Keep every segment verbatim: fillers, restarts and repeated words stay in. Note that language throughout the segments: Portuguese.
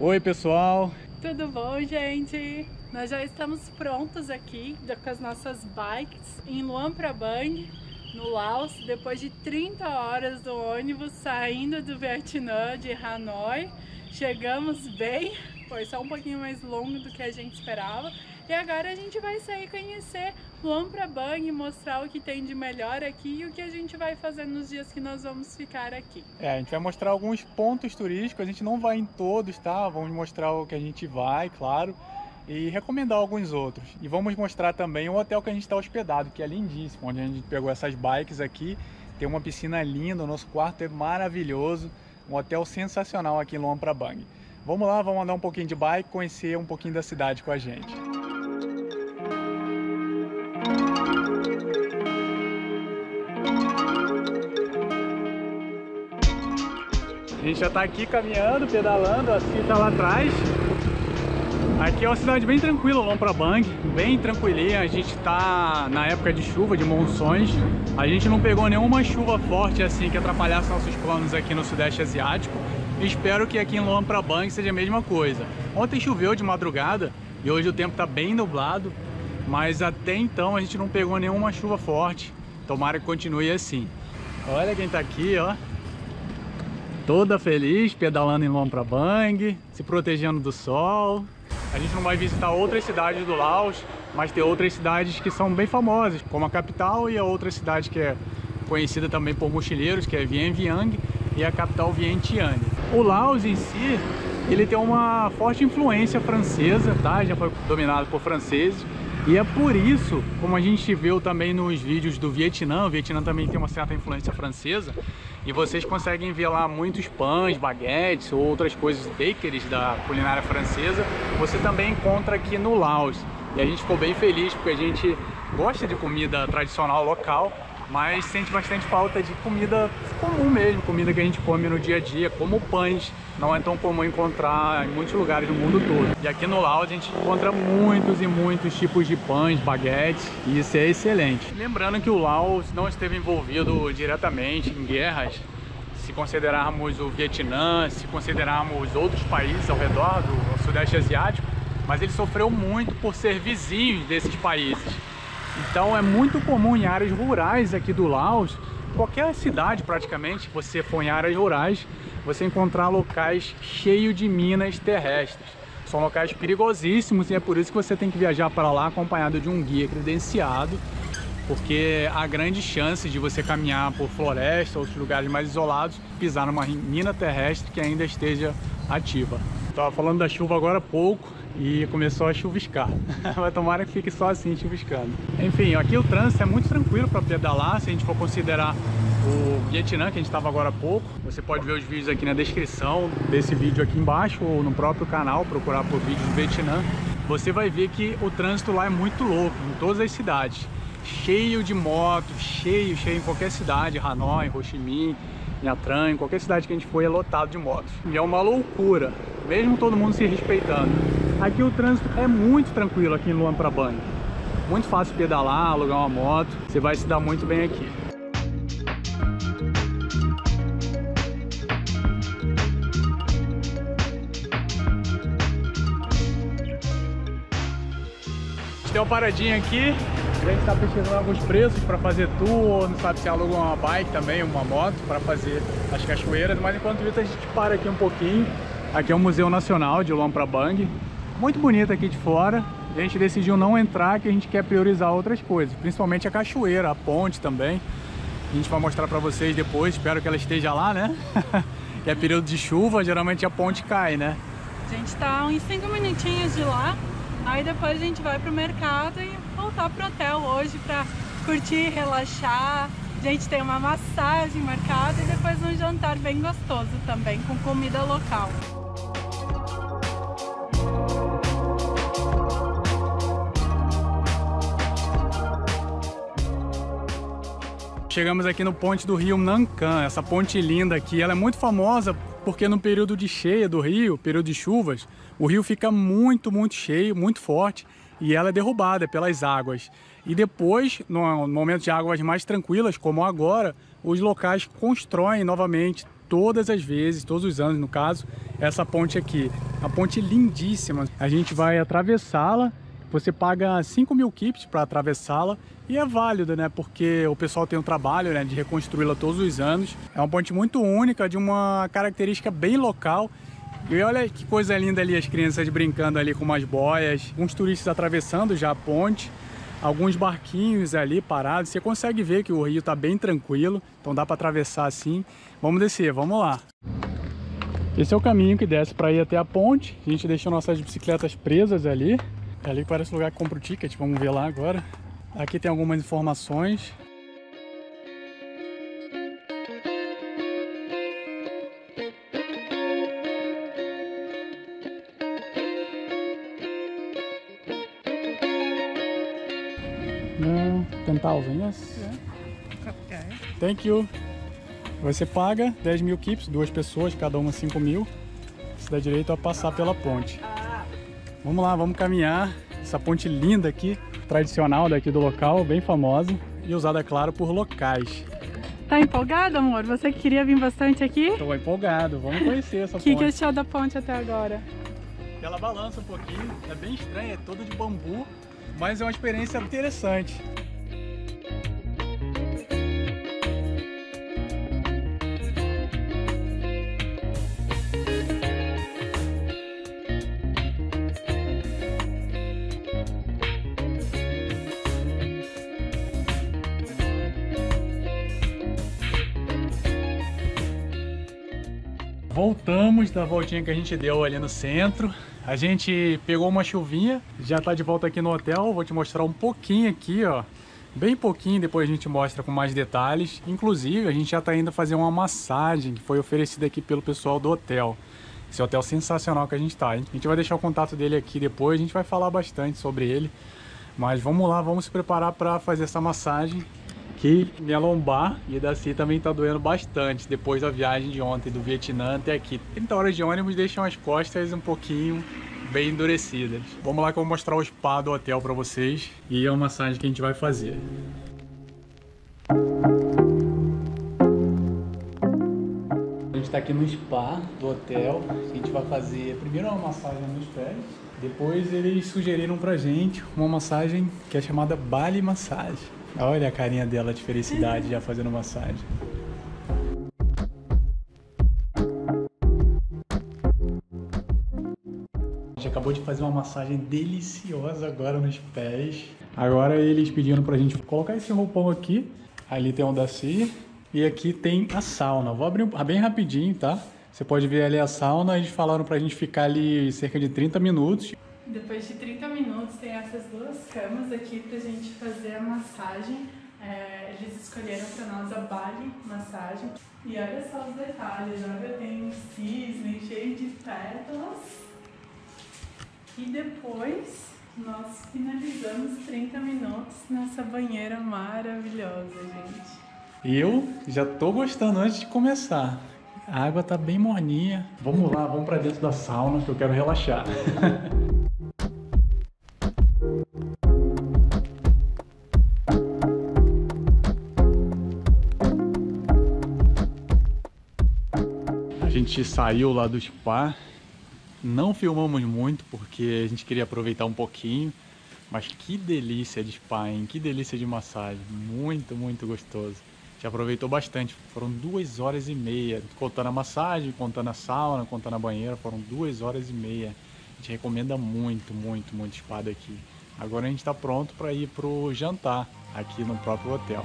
Oi pessoal! Tudo bom, gente? Nós já estamos prontos aqui com as nossas bikes em Luang Prabang, no Laos, depois de trinta horas do ônibus saindo do Vietnã, de Hanoi. Chegamos bem, foi só um pouquinho mais longo do que a gente esperava. E agora a gente vai sair conhecer Luang Prabang e mostrar o que tem de melhor aqui e o que a gente vai fazer nos dias que nós vamos ficar aqui. É, a gente vai mostrar alguns pontos turísticos, a gente não vai em todos, tá? Vamos mostrar o que a gente vai, claro, e recomendar alguns outros. E vamos mostrar também o hotel que a gente está hospedado, que é lindíssimo, onde a gente pegou essas bikes aqui. Tem uma piscina linda, o nosso quarto é maravilhoso, um hotel sensacional aqui em Luang Prabang. Vamos lá, vamos andar um pouquinho de bike, conhecer um pouquinho da cidade com a gente. A gente já está aqui caminhando, pedalando, a Cia está lá atrás. Aqui é uma cidade bem tranquila, Luang Prabang, bem tranquilinha. A gente está na época de chuva, de monções. A gente não pegou nenhuma chuva forte assim que atrapalhasse nossos planos aqui no Sudeste Asiático. Espero que aqui em Luang Prabang seja a mesma coisa. Ontem choveu de madrugada e hoje o tempo está bem nublado, mas até então a gente não pegou nenhuma chuva forte. Tomara que continue assim. Olha quem está aqui, ó. Toda feliz, pedalando em Luang Prabang, se protegendo do sol. A gente não vai visitar outras cidades do Laos, mas tem outras cidades que são bem famosas, como a capital e a outra cidade que é conhecida também por mochileiros, que é Vientiane, e a capital Vientiane. O Laos em si, ele tem uma forte influência francesa, tá? Já foi dominado por franceses. E é por isso, como a gente viu também nos vídeos do Vietnã, o Vietnã também tem uma certa influência francesa, e vocês conseguem ver lá muitos pães, baguetes ou outras coisas, bakeries da culinária francesa, você também encontra aqui no Laos. E a gente ficou bem feliz porque a gente gosta de comida tradicional local, mas sente bastante falta de comida comum mesmo, comida que a gente come no dia a dia, como pães. Não é tão comum encontrar em muitos lugares do mundo todo. E aqui no Laos a gente encontra muitos e muitos tipos de pães, baguetes, e isso é excelente. Lembrando que o Laos não esteve envolvido diretamente em guerras, se considerarmos o Vietnã, se considerarmos outros países ao redor do Sudeste Asiático, mas ele sofreu muito por ser vizinho desses países. Então é muito comum em áreas rurais aqui do Laos, qualquer cidade praticamente, você for em áreas rurais, você encontrar locais cheios de minas terrestres. São locais perigosíssimos e é por isso que você tem que viajar para lá acompanhado de um guia credenciado, porque há grande chance de você caminhar por floresta, outros lugares mais isolados, pisar numa mina terrestre que ainda esteja ativa. Estava falando da chuva agora há pouco e começou a chuviscar. Vai tomara que fique só assim, chuviscando. Enfim, aqui o trânsito é muito tranquilo para pedalar, se a gente for considerar o Vietnã, que a gente estava agora há pouco. Você pode ver os vídeos aqui na descrição desse vídeo aqui embaixo ou no próprio canal, procurar por vídeos do Vietnã. Você vai ver que o trânsito lá é muito louco, em todas as cidades. Cheio de motos, cheio, cheio em qualquer cidade, Hanoi, Ho Chi Minh, Nha Trang, qualquer cidade que a gente for é lotado de motos. E é uma loucura, mesmo todo mundo se respeitando. Aqui o trânsito é muito tranquilo aqui em Luang Prabang. Muito fácil pedalar, alugar uma moto, você vai se dar muito bem aqui. Tem uma paradinha aqui, a gente está pesquisando alguns preços para fazer tour, ou não sabe se aluga uma bike também, uma moto para fazer as cachoeiras, mas enquanto isso a gente para aqui um pouquinho. Aqui é o Museu Nacional de Luang Prabang, muito bonito aqui de fora. A gente decidiu não entrar, que a gente quer priorizar outras coisas, principalmente a cachoeira, a ponte também. A gente vai mostrar para vocês depois, espero que ela esteja lá, né? Que é período de chuva, geralmente a ponte cai, né? A gente tá uns cinco minutinhos de lá. Aí depois a gente vai pro mercado e voltar pro hotel hoje pra curtir, relaxar. A gente tem uma massagem marcada e depois um jantar bem gostoso também, com comida local. Chegamos aqui no ponte do rio Nam Can. Essa ponte linda aqui, ela é muito famosa porque no período de cheia do rio, período de chuvas, o rio fica muito, muito cheio, muito forte, e ela é derrubada pelas águas. E depois, no momento de águas mais tranquilas, como agora, os locais constroem novamente todas as vezes, todos os anos no caso, essa ponte aqui. Uma ponte lindíssima. A gente vai atravessá-la, você paga cinco mil kips para atravessá-la e é válido, né? Porque o pessoal tem o trabalho, né, de reconstruí-la todos os anos. É uma ponte muito única, de uma característica bem local. E olha que coisa linda ali, as crianças brincando ali com umas boias, alguns turistas atravessando já a ponte, alguns barquinhos ali parados. Você consegue ver que o rio está bem tranquilo, então dá para atravessar assim. Vamos descer, vamos lá. Esse é o caminho que desce para ir até a ponte. A gente deixou nossas bicicletas presas ali. É ali que parece o lugar que compra o ticket, vamos ver lá agora. Aqui tem algumas informações. No, ten thousand, yes. Yeah. Thank you. Você paga dez mil kips, duas pessoas, cada uma cinco mil. Você dá direito a passar pela ponte. Vamos lá, vamos caminhar. Essa ponte linda aqui, tradicional daqui do local, bem famosa. E usada, claro, por locais. Tá empolgado, amor? Você que queria vir bastante aqui? Estou empolgado, vamos conhecer essa que ponte. O que achou da ponte até agora? Ela balança um pouquinho, é bem estranha, é toda de bambu. Mas é uma experiência interessante. Voltamos da voltinha que a gente deu ali no centro. A gente pegou uma chuvinha, já tá de volta aqui no hotel. Vou te mostrar um pouquinho aqui, ó. Bem pouquinho, depois a gente mostra com mais detalhes. Inclusive, a gente já tá indo fazer uma massagem que foi oferecida aqui pelo pessoal do hotel. Esse hotel sensacional que a gente tá, hein? A gente vai deixar o contato dele aqui depois, a gente vai falar bastante sobre ele. Mas vamos lá, vamos se preparar para fazer essa massagem. Que minha lombar e da Ci também tá doendo bastante depois da viagem de ontem do Vietnã até aqui. trinta horas de ônibus deixam as costas um pouquinho bem endurecidas. Vamos lá que eu vou mostrar o spa do hotel para vocês e a massagem que a gente vai fazer. A gente tá aqui no spa do hotel. A gente vai fazer primeiro uma massagem nos pés. Depois eles sugeriram pra gente uma massagem que é chamada Bali Massage. Olha a carinha dela de felicidade já fazendo massagem. A gente acabou de fazer uma massagem deliciosa agora nos pés. Agora eles pediram pra gente colocar esse roupão aqui. Ali tem um da Ci. E aqui tem a sauna. Vou abrir bem rapidinho, tá? Você pode ver ali a sauna. Eles falaram pra gente ficar ali cerca de trinta minutos. Depois de trinta minutos tem essas duas camas aqui pra gente fazer a massagem. É, eles escolheram pra nós a Bali Massagem. E olha só os detalhes, olha, tem um cisne cheio de pétalas. E depois nós finalizamos trinta minutos nessa banheira maravilhosa, gente. Eu já tô gostando antes de começar. A água tá bem morninha. Vamos lá, vamos pra dentro da sauna que eu quero relaxar. A gente saiu lá do spa, não filmamos muito porque a gente queria aproveitar um pouquinho, mas que delícia de spa, hein? Que delícia de massagem, muito, muito gostoso. A gente aproveitou bastante, foram duas horas e meia, contando a massagem, contando a sauna, contando a banheira, foram duas horas e meia. A gente recomenda muito, muito, muito spa daqui. Agora a gente está pronto para ir pro jantar aqui no próprio hotel.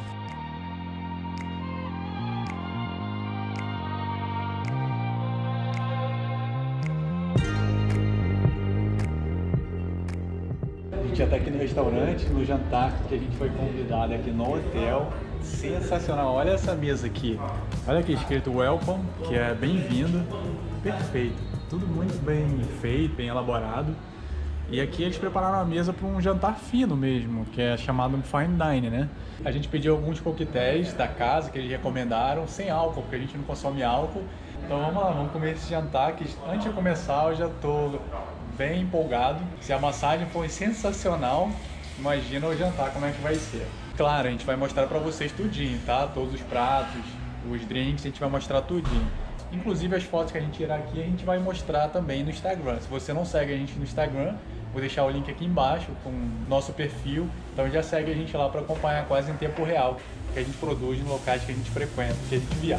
A gente já está aqui no restaurante, no jantar que a gente foi convidado aqui no hotel. Sensacional, olha essa mesa aqui. Olha aqui escrito welcome, que é bem-vindo. Perfeito, tudo muito bem feito, bem elaborado. E aqui eles prepararam a mesa para um jantar fino mesmo, que é chamado fine dining, né? A gente pediu alguns coquetéis da casa que eles recomendaram, sem álcool, porque a gente não consome álcool. Então vamos lá, vamos comer esse jantar, que antes de começar eu já tô bem empolgado. Se a massagem foi sensacional, imagina o jantar como é que vai ser. Claro, a gente vai mostrar para vocês tudinho, tá? Todos os pratos, os drinks, a gente vai mostrar tudinho. Inclusive as fotos que a gente tirar aqui a gente vai mostrar também no Instagram. Se você não segue a gente no Instagram, vou deixar o link aqui embaixo com o nosso perfil. Então já segue a gente lá para acompanhar quase em tempo real o que a gente produz nos locais que a gente frequenta, que a gente viaja.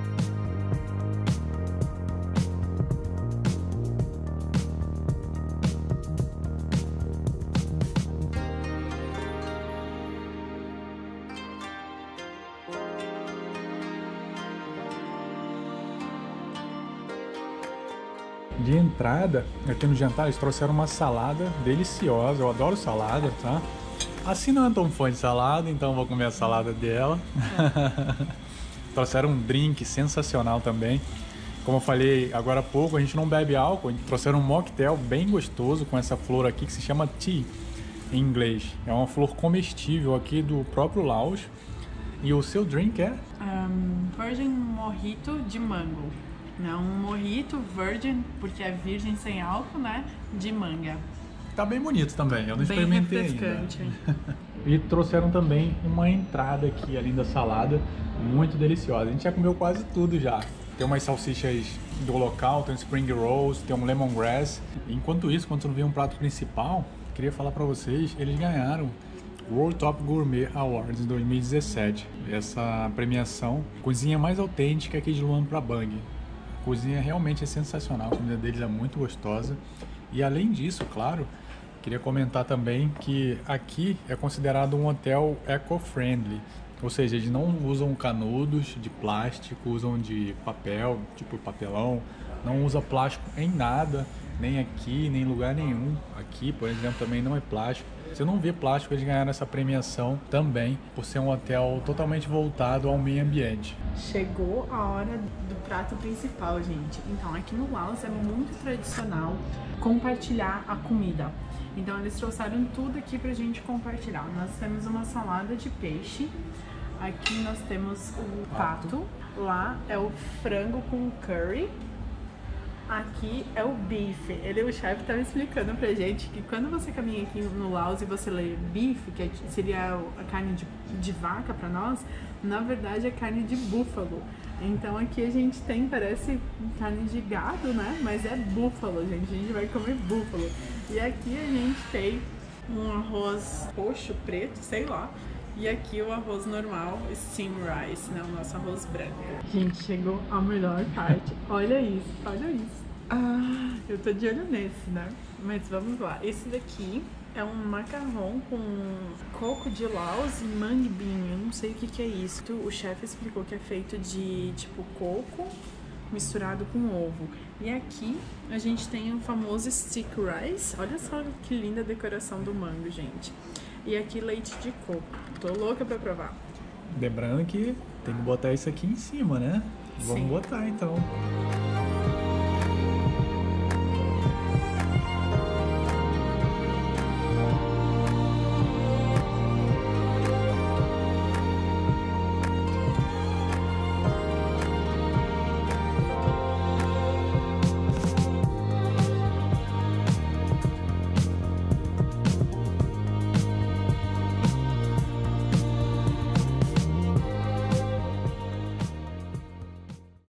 De entrada, aqui no jantar, eles trouxeram uma salada deliciosa. Eu adoro salada, tá? Assim não é tão fã de salada, então vou comer a salada dela. Trouxeram um drink sensacional também. Como eu falei agora há pouco, a gente não bebe álcool. Trouxeram um mocktail bem gostoso com essa flor aqui que se chama tea em inglês. É uma flor comestível aqui do próprio Laos. E o seu drink é? Um, Virgin Mojito de mango. Não, um mojito virgin, porque é virgem sem álcool, né? De manga. Tá bem bonito também, eu não bem experimentei refrescante. ainda. E trouxeram também uma entrada aqui, além da salada, muito deliciosa. A gente já comeu quase tudo já. Tem umas salsichas do local, tem um spring rolls, tem um lemongrass. Enquanto isso, quando não veio um prato principal, queria falar pra vocês, eles ganharam World Top Gourmet Awards em dois mil e dezessete. Essa premiação, cozinha mais autêntica aqui de Luang Prabang. A cozinha realmente é sensacional, a comida deles é muito gostosa. E além disso, claro, queria comentar também que aqui é considerado um hotel eco-friendly. Ou seja, eles não usam canudos de plástico, usam de papel, tipo papelão. Não usa plástico em nada, nem aqui, nem em lugar nenhum. Aqui, por exemplo, também não é plástico. Você não vê plástico, eles ganharam essa premiação também por ser um hotel totalmente voltado ao meio ambiente. Chegou a hora do prato principal, gente. Então, aqui no Laos é muito tradicional compartilhar a comida. Então, eles trouxeram tudo aqui pra gente compartilhar. Nós temos uma salada de peixe. Aqui nós temos o pato. Lá é o frango com curry. Aqui é o bife. Ele, o chefe estava explicando pra gente que quando você caminha aqui no Laos e você lê bife, que seria a carne de, de vaca pra nós, na verdade é carne de búfalo. Então aqui a gente tem, parece carne de gado, né? Mas é búfalo, gente. A gente vai comer búfalo. E aqui a gente tem um arroz roxo, preto, sei lá. E aqui o arroz normal, steam rice, né? O nosso arroz branco. Gente, chegou a melhor parte. Olha isso, olha isso. Ah, eu tô de olho nesse, né? Mas vamos lá. Esse daqui é um macarrão com coco de Laos e mangue bean. Eu não sei o que que é isso. O chefe explicou que é feito de, tipo, coco misturado com ovo. E aqui a gente tem o famoso stick rice. Olha só que linda a decoração do mango, gente. E aqui leite de coco. Tô louca pra provar. Lembrando que tem que botar isso aqui em cima, né? Vamos Sim. botar então.